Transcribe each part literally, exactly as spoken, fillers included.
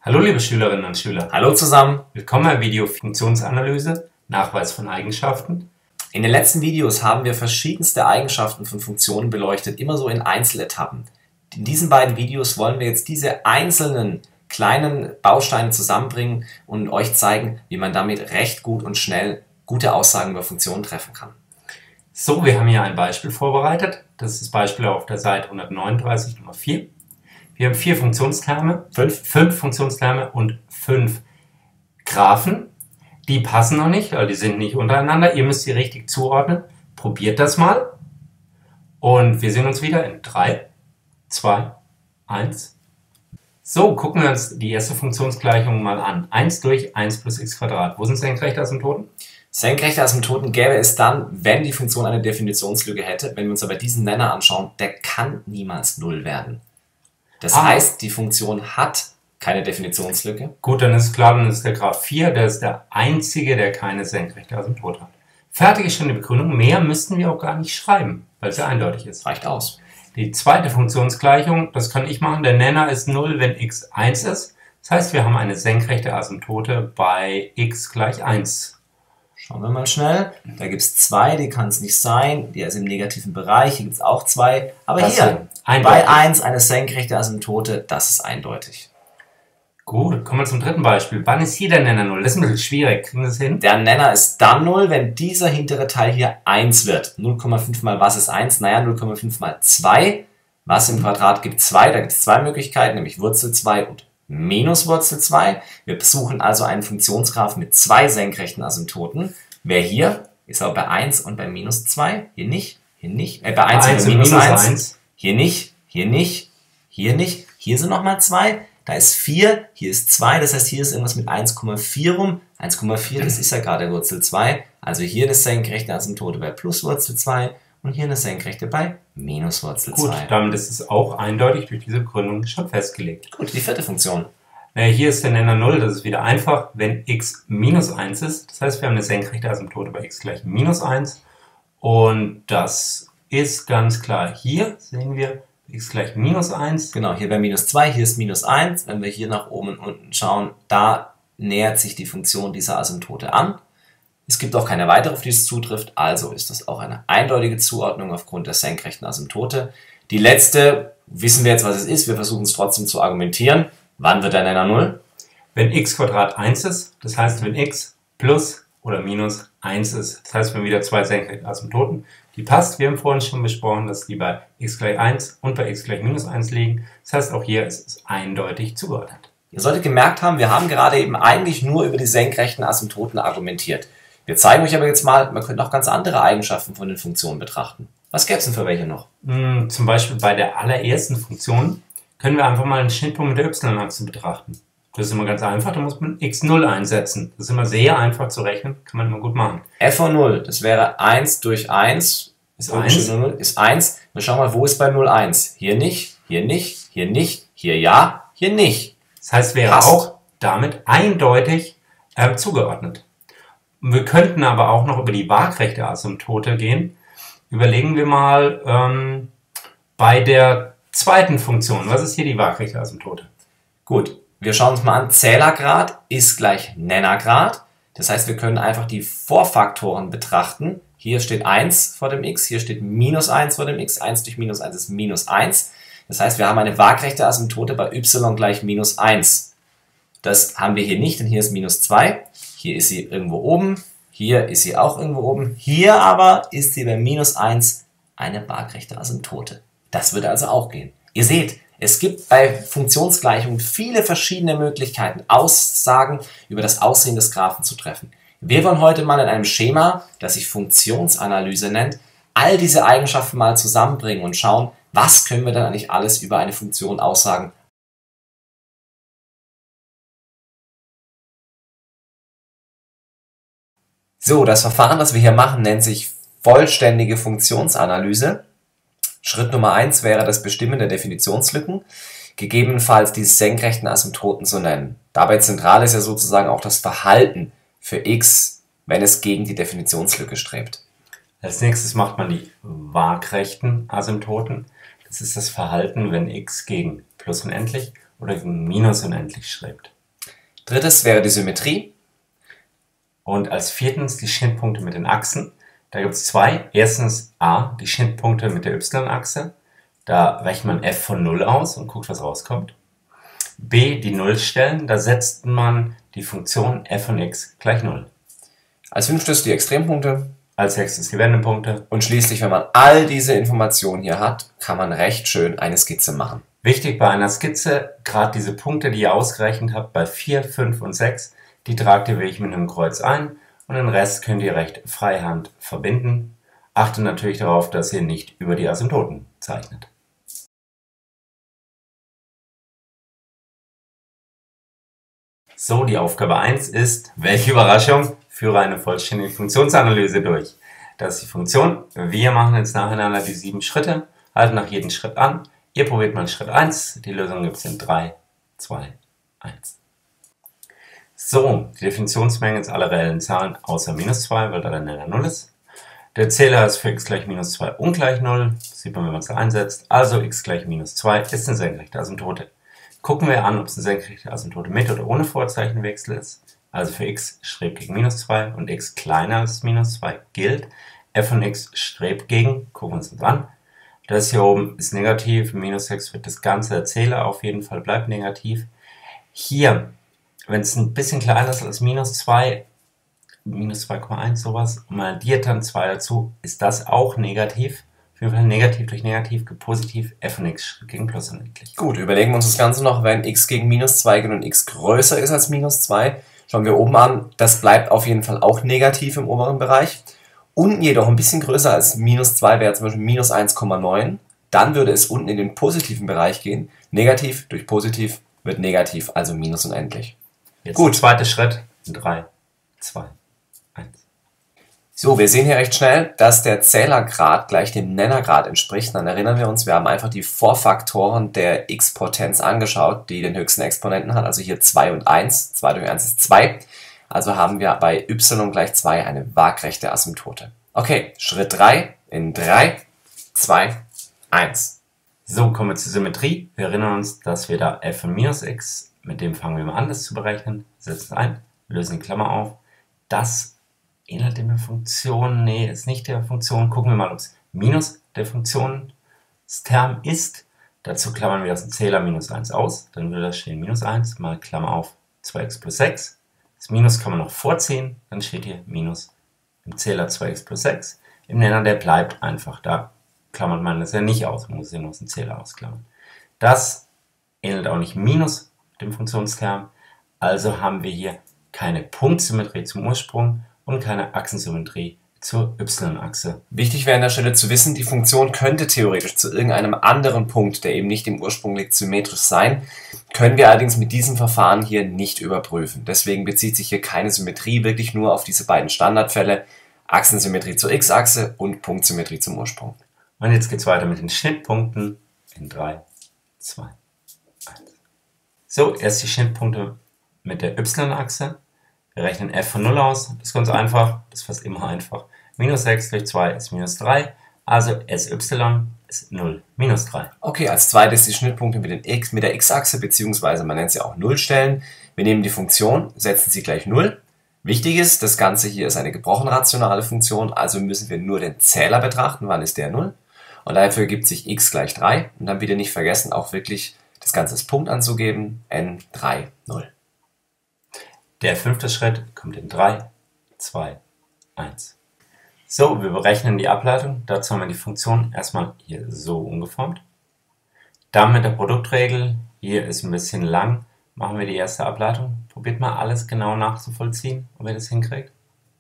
Hallo liebe Schülerinnen und Schüler. Hallo zusammen. Willkommen beim Video Funktionsanalyse, Nachweis von Eigenschaften. In den letzten Videos haben wir verschiedenste Eigenschaften von Funktionen beleuchtet, immer so in Einzeletappen. In diesen beiden Videos wollen wir jetzt diese einzelnen kleinen Bausteine zusammenbringen und euch zeigen, wie man damit recht gut und schnell gute Aussagen über Funktionen treffen kann. So, wir haben hier ein Beispiel vorbereitet. Das ist das Beispiel auf der Seite hundertneununddreißig, Nummer vier. Wir haben vier Funktionsterme, fünf, fünf Funktionsterme und fünf Graphen. Die passen noch nicht, weil die sind nicht untereinander. Ihr müsst sie richtig zuordnen. Probiert das mal. Und wir sehen uns wieder in drei, zwei, eins. So, gucken wir uns die erste Funktionsgleichung mal an. eins durch eins plus x Quadrat. Wo sind senkrechte Asymptoten? Senkrechte Asymptoten gäbe es dann, wenn die Funktion eine Definitionslücke hätte. Wenn wir uns aber diesen Nenner anschauen, der kann niemals null werden. Das ah. heißt, die Funktion hat keine Definitionslücke. Gut, dann ist klar, dann ist der Graph vier, der ist der einzige, der keine senkrechte Asymptote hat. Fertig ist schon die Begründung. Mehr müssten wir auch gar nicht schreiben, weil es ja eindeutig ist. Reicht aus. Die zweite Funktionsgleichung, das kann ich machen. Der Nenner ist null, wenn x eins ist. Das heißt, wir haben eine senkrechte Asymptote bei x gleich eins. Schauen wir mal schnell. Da gibt es zwei, die kann es nicht sein. Die ist im negativen Bereich. Hier gibt es auch zwei. Aber das hier, bei eins eine senkrechte Asymptote, das ist eindeutig. Gut, kommen wir zum dritten Beispiel. Wann ist hier der Nenner null? Das ist ein bisschen schwierig. Kriegen wir das hin? Der Nenner ist dann null, wenn dieser hintere Teil hier eins wird. null Komma fünf mal was ist eins? Naja, null Komma fünf mal zwei. Was im Quadrat gibt zwei? Da gibt es zwei Möglichkeiten, nämlich Wurzel zwei und minus Wurzel zwei. Wir besuchen also einen Funktionsgraph mit zwei senkrechten Asymptoten. Wer hier ist aber bei eins und bei minus zwei. Hier nicht, hier nicht. Äh, bei eins und bei minus eins. Hier nicht, hier nicht, hier nicht. Hier sind nochmal zwei. Da ist vier, hier ist zwei. Das heißt, hier ist irgendwas mit eins Komma vier rum. eins Komma vier, das ist ja gerade Wurzel zwei. Also hier eine senkrechte Asymptote bei plus Wurzel zwei und hier eine senkrechte bei minus Wurzel zwei. Gut, damit ist es auch eindeutig durch diese Begründung schon festgelegt. Gut, die vierte Funktion. Äh, hier ist der Nenner null, das ist wieder einfach, wenn x minus eins ist. Das heißt, wir haben eine senkrechte Asymptote bei x gleich minus eins. Und das ist ganz klar. Hier sehen wir x gleich minus eins. Genau, hier bei minus zwei, hier ist minus eins. Wenn wir hier nach oben und unten schauen, da nähert sich die Funktion dieser Asymptote an. Es gibt auch keine weitere, auf die es zutrifft, also ist das auch eine eindeutige Zuordnung aufgrund der senkrechten Asymptote. Die letzte, wissen wir jetzt, was es ist, wir versuchen es trotzdem zu argumentieren. Wann wird der Nenner null? Wenn x Quadrat eins ist, das heißt, wenn x plus oder minus eins ist. Das heißt, wir haben wieder zwei senkrechte Asymptoten, die passt. Wir haben vorhin schon besprochen, dass die bei x gleich eins und bei x gleich minus eins liegen. Das heißt, auch hier ist es eindeutig zugeordnet. Ihr solltet gemerkt haben, wir haben gerade eben eigentlich nur über die senkrechten Asymptoten argumentiert. Wir zeigen euch aber jetzt mal, man könnte auch ganz andere Eigenschaften von den Funktionen betrachten. Was gäbe es denn für welche noch? Zum Beispiel bei der allerersten Funktion können wir einfach mal einen Schnittpunkt mit der y-Achse betrachten. Das ist immer ganz einfach, da muss man x null einsetzen. Das ist immer sehr einfach zu rechnen, kann man immer gut machen. f von null, das wäre eins durch eins, ist eins. Ist eins. Wir schauen mal, wo ist bei null eins? Hier nicht, hier nicht, hier nicht, hier ja, hier nicht. Das heißt, wäre Passt. Auch damit eindeutig äh, zugeordnet. Wir könnten aber auch noch über die waagrechte Asymptote gehen. Überlegen wir mal ähm, bei der zweiten Funktion. Was ist hier die waagrechte Asymptote? Gut, wir schauen uns mal an. Zählergrad ist gleich Nennergrad. Das heißt, wir können einfach die Vorfaktoren betrachten. Hier steht eins vor dem x, hier steht minus eins vor dem x. eins durch minus eins ist minus eins. Das heißt, wir haben eine waagrechte Asymptote bei y gleich minus eins. Das haben wir hier nicht, denn hier ist minus zwei. Hier ist sie irgendwo oben. Hier ist sie auch irgendwo oben. Hier aber ist sie bei minus eins eine waagrechte Asymptote. Das würde also auch gehen. Ihr seht, es gibt bei Funktionsgleichungen viele verschiedene Möglichkeiten, Aussagen über das Aussehen des Graphen zu treffen. Wir wollen heute mal in einem Schema, das sich Funktionsanalyse nennt, all diese Eigenschaften mal zusammenbringen und schauen, was können wir dann eigentlich alles über eine Funktion aussagen. So, das Verfahren, das wir hier machen, nennt sich vollständige Funktionsanalyse. Schritt Nummer eins wäre das Bestimmen der Definitionslücken, gegebenenfalls die senkrechten Asymptoten zu nennen. Dabei zentral ist ja sozusagen auch das Verhalten für x, wenn es gegen die Definitionslücke strebt. Als nächstes macht man die waagrechten Asymptoten. Das ist das Verhalten, wenn x gegen plus unendlich oder gegen minus unendlich strebt. Drittes wäre die Symmetrie. Und als viertens die Schnittpunkte mit den Achsen. Da gibt es zwei. Erstens A, die Schnittpunkte mit der y-Achse. Da rechnet man f von null aus und guckt, was rauskommt. B, die Nullstellen. Da setzt man die Funktion f von x gleich null. Als fünftes die Extrempunkte. Als sechstes die Wendepunkte. Und schließlich, wenn man all diese Informationen hier hat, kann man recht schön eine Skizze machen. Wichtig bei einer Skizze, gerade diese Punkte, die ihr ausgerechnet habt, bei vier, fünf und sechs, die tragt ihr wirklich mit einem Kreuz ein und den Rest könnt ihr recht freihand verbinden. Achtet natürlich darauf, dass ihr nicht über die Asymptoten zeichnet. So, die Aufgabe eins ist, welche Überraschung, führe eine vollständige Funktionsanalyse durch. Das ist die Funktion. Wir machen jetzt nacheinander die sieben Schritte, halten nach jedem Schritt an. Ihr probiert mal Schritt eins, die Lösung gibt es in drei, zwei, eins. So, die Definitionsmenge ist alle reellen Zahlen außer minus zwei, weil da der Nenner null ist. Der Zähler ist für x gleich minus zwei ungleich null, das sieht man, wenn man es einsetzt. Also x gleich minus zwei ist eine senkrechte Asymptote. Gucken wir an, ob es eine senkrechte Asymptote mit oder ohne Vorzeichenwechsel ist. Also für x strebt gegen minus zwei und x kleiner als minus zwei gilt. f von x strebt gegen, gucken wir uns das an. Das hier oben ist negativ, minus sechs wird das ganze der Zähler auf jeden Fall bleibt negativ. Hier, wenn es ein bisschen kleiner ist als minus zwei, minus zwei Komma eins sowas, und man addiert dann zwei dazu, ist das auch negativ. Auf jeden Fall negativ durch negativ, positiv, f von x gegen plus unendlich. Gut, überlegen wir uns das Ganze noch, wenn x gegen minus zwei geht und x größer ist als minus zwei. Schauen wir oben an, das bleibt auf jeden Fall auch negativ im oberen Bereich. Unten jedoch ein bisschen größer als minus zwei wäre zum Beispiel minus eins Komma neun. Dann würde es unten in den positiven Bereich gehen. Negativ durch positiv wird negativ, also minus unendlich. Jetzt gut, zweiter Schritt. drei, zwei, eins. So, wir sehen hier recht schnell, dass der Zählergrad gleich dem Nennergrad entspricht. Dann erinnern wir uns, wir haben einfach die Vorfaktoren der x-Potenz angeschaut, die den höchsten Exponenten hat. Also hier zwei und eins. zwei durch eins ist zwei. Also haben wir bei y gleich zwei eine waagrechte Asymptote. Okay, Schritt drei in drei, zwei, eins. So, kommen wir zur Symmetrie. Wir erinnern uns, dass wir da f von minus x, mit dem fangen wir mal an, das zu berechnen. Setzen ein, lösen die Klammer auf. Das ähnelt der Funktion, nee, ist nicht der Funktion. Gucken wir mal, ob es minus der Funktionsterm ist. Dazu klammern wir aus dem Zähler minus eins aus. Dann würde da stehen minus eins mal Klammer auf zwei x plus sechs. Das Minus kann man noch vorziehen, dann steht hier Minus im Zähler zwei x plus sechs. Im Nenner, der bleibt einfach da. Klammert man das ja nicht aus, man muss es ja nur aus dem Zähler ausklammern. Das ähnelt auch nicht Minus dem Funktionsterm, also haben wir hier keine Punktsymmetrie zum Ursprung und keine Achsensymmetrie zur y-Achse. Wichtig wäre an der Stelle zu wissen, die Funktion könnte theoretisch zu irgendeinem anderen Punkt, der eben nicht im Ursprung liegt, symmetrisch sein, können wir allerdings mit diesem Verfahren hier nicht überprüfen. Deswegen bezieht sich hier keine Symmetrie wirklich nur auf diese beiden Standardfälle, Achsensymmetrie zur x-Achse und Punktsymmetrie zum Ursprung. Und jetzt geht es weiter mit den Schnittpunkten in drei, zwei, eins. So, erst die Schnittpunkte mit der y-Achse. Wir rechnen f von null aus, das ist ganz einfach, das ist fast immer einfach. Minus sechs durch zwei ist minus drei, also sy ist null, minus drei. Okay, als zweites die Schnittpunkte mit, den X, mit der x-Achse, beziehungsweise man nennt sie auch Nullstellen. Wir nehmen die Funktion, setzen sie gleich null. Wichtig ist, das Ganze hier ist eine gebrochen rationale Funktion, also müssen wir nur den Zähler betrachten, wann ist der null. Und dafür ergibt sich x gleich drei. Und dann bitte nicht vergessen, auch wirklich das Ganze als Punkt anzugeben, n drei, null. Der fünfte Schritt kommt in drei, zwei, eins. So, wir berechnen die Ableitung. Dazu haben wir die Funktion erstmal hier so umgeformt. Dann mit der Produktregel, hier ist ein bisschen lang, machen wir die erste Ableitung. Probiert mal alles genau nachzuvollziehen, ob ihr das hinkriegt.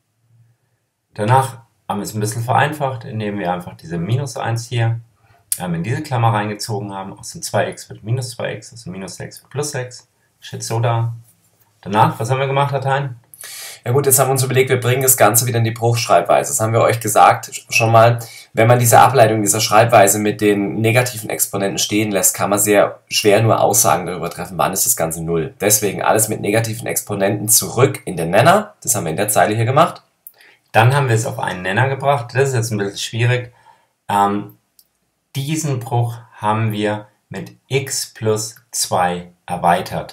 Danach haben wir es ein bisschen vereinfacht, indem wir einfach diese minus eins hier ähm, in diese Klammer reingezogen haben. Aus dem zwei x wird minus zwei x, aus dem minus sechs wird plus sechs. Steht so da. Danach, was haben wir gemacht, Dateien? Ja gut, jetzt haben wir uns überlegt, wir bringen das Ganze wieder in die Bruchschreibweise. Das haben wir euch gesagt schon mal. Wenn man diese Ableitung dieser Schreibweise mit den negativen Exponenten stehen lässt, kann man sehr schwer nur Aussagen darüber treffen, wann ist das Ganze null. Deswegen alles mit negativen Exponenten zurück in den Nenner. Das haben wir in der Zeile hier gemacht. Dann haben wir es auf einen Nenner gebracht. Das ist jetzt ein bisschen schwierig. Ähm, diesen Bruch haben wir mit x plus zwei erweitert.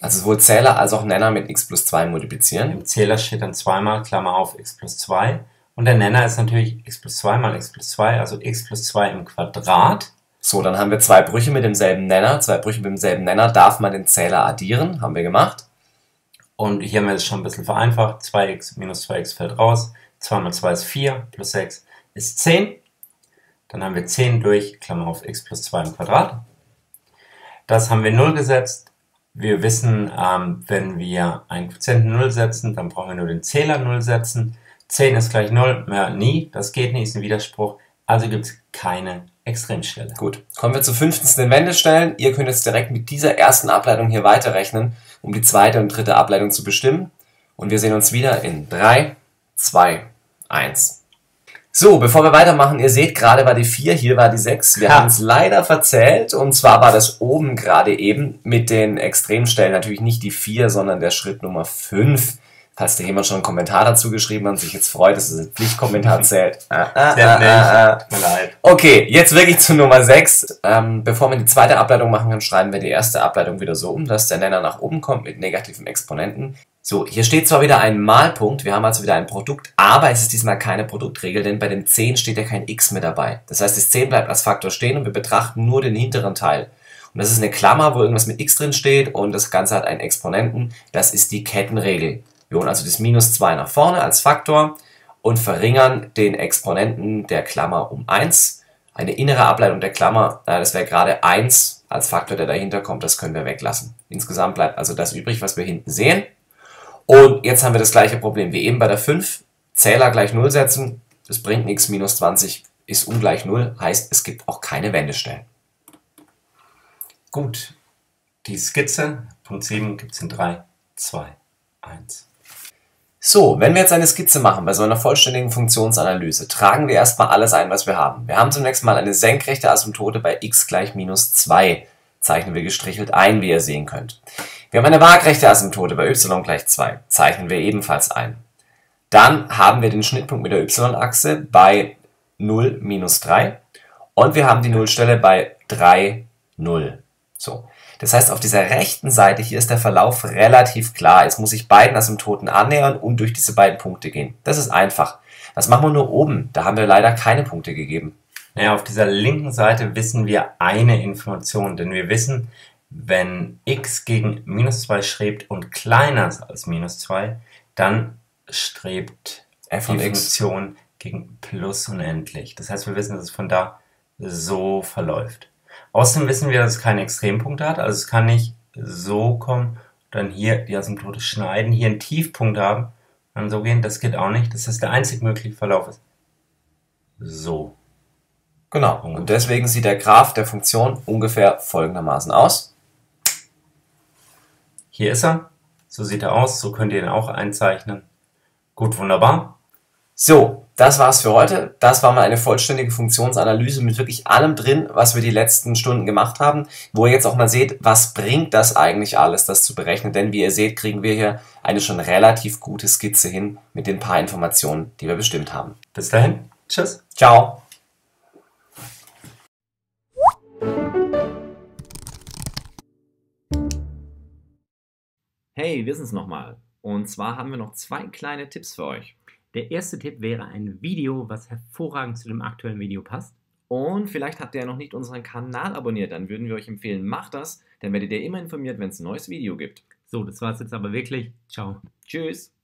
Also sowohl Zähler als auch Nenner mit x plus zwei multiplizieren. Im Zähler steht dann zweimal, Klammer auf, x plus zwei. Und der Nenner ist natürlich x plus zwei mal x plus zwei, also x plus zwei im Quadrat. So, dann haben wir zwei Brüche mit demselben Nenner. Zwei Brüche mit demselben Nenner darf man den Zähler addieren. Haben wir gemacht. Und hier haben wir es schon ein bisschen vereinfacht. zwei x minus zwei x fällt raus. zwei mal zwei ist vier, plus sechs ist zehn. Dann haben wir zehn durch, Klammer auf, x plus zwei im Quadrat. Das haben wir null gesetzt. Wir wissen, ähm, wenn wir einen Quotienten null setzen, dann brauchen wir nur den Zähler null setzen. zehn ist gleich null, ja, nie, das geht nicht, ist ein Widerspruch. Also gibt es keine Extremstelle. Gut, kommen wir zu fünftens den Wendestellen. Ihr könnt jetzt direkt mit dieser ersten Ableitung hier weiterrechnen, um die zweite und dritte Ableitung zu bestimmen. Und wir sehen uns wieder in drei, zwei, eins. So, bevor wir weitermachen, ihr seht, gerade war die vier, hier war die sechs. Wir Ja. haben es leider verzählt, und zwar war das oben gerade eben mit den Extremstellen natürlich nicht die vier, sondern der Schritt Nummer fünf. Falls dir jemand schon einen Kommentar dazu geschrieben hat und sich jetzt freut, dass es ein Pflichtkommentar zählt. Ah, ah, Sehr ah, nicht. ah, ah. Tut mir leid. Okay, jetzt wirklich zu Nummer sechs. Ähm, bevor wir die zweite Ableitung machen können, schreiben wir die erste Ableitung wieder so um, dass der Nenner nach oben kommt mit negativen Exponenten. So, hier steht zwar wieder ein Malpunkt, wir haben also wieder ein Produkt, aber es ist diesmal keine Produktregel, denn bei dem zehn steht ja kein x mit dabei. Das heißt, das zehn bleibt als Faktor stehen und wir betrachten nur den hinteren Teil. Und das ist eine Klammer, wo irgendwas mit x drin steht und das Ganze hat einen Exponenten. Das ist die Kettenregel. Wir holen also das minus zwei nach vorne als Faktor und verringern den Exponenten der Klammer um eins. Eine innere Ableitung der Klammer, das wäre gerade eins als Faktor, der dahinter kommt, das können wir weglassen. Insgesamt bleibt also das übrig, was wir hinten sehen. Und jetzt haben wir das gleiche Problem wie eben bei der fünf. Zähler gleich null setzen, das bringt nichts, minus zwanzig ist ungleich null, heißt es gibt auch keine Wendestellen. Gut, die Skizze, Punkt sieben, gibt es in drei, zwei, eins. So, wenn wir jetzt eine Skizze machen bei so einer vollständigen Funktionsanalyse, tragen wir erstmal alles ein, was wir haben. Wir haben zunächst mal eine senkrechte Asymptote bei x gleich minus zwei. Zeichnen wir gestrichelt ein, wie ihr sehen könnt. Wir haben eine waagrechte Asymptote bei y gleich zwei. Zeichnen wir ebenfalls ein. Dann haben wir den Schnittpunkt mit der y-Achse bei null, minus drei. Und wir haben die Nullstelle bei drei, null. So. Das heißt, auf dieser rechten Seite hier ist der Verlauf relativ klar. Jetzt muss ich beiden Asymptoten annähern und durch diese beiden Punkte gehen. Das ist einfach. Was machen wir nur oben? Da haben wir leider keine Punkte gegeben. Naja, auf dieser linken Seite wissen wir eine Information, denn wir wissen, wenn x gegen minus zwei strebt und kleiner ist als minus zwei, dann strebt f die von x Funktion gegen plus unendlich. Das heißt, wir wissen, dass es von da so verläuft. Außerdem wissen wir, dass es keine Extrempunkte hat, also es kann nicht so kommen, dann hier die Asymptote schneiden, hier einen Tiefpunkt haben, dann so gehen, das geht auch nicht. Das heißt, der einzig mögliche Verlauf ist so. Genau. Und deswegen sieht der Graph der Funktion ungefähr folgendermaßen aus. Hier ist er, so sieht er aus, so könnt ihr ihn auch einzeichnen. Gut, wunderbar. So, das war's für heute. Das war mal eine vollständige Funktionsanalyse mit wirklich allem drin, was wir die letzten Stunden gemacht haben, wo ihr jetzt auch mal seht, was bringt das eigentlich alles, das zu berechnen. Denn wie ihr seht, kriegen wir hier eine schon relativ gute Skizze hin mit den paar Informationen, die wir bestimmt haben. Bis dahin, tschüss. Ciao. Hey, wir sind's nochmal. Und zwar haben wir noch zwei kleine Tipps für euch. Der erste Tipp wäre ein Video, was hervorragend zu dem aktuellen Video passt. Und vielleicht habt ihr ja noch nicht unseren Kanal abonniert, dann würden wir euch empfehlen, macht das, dann werdet ihr immer informiert, wenn es ein neues Video gibt. So, das war's jetzt aber wirklich. Ciao. Tschüss.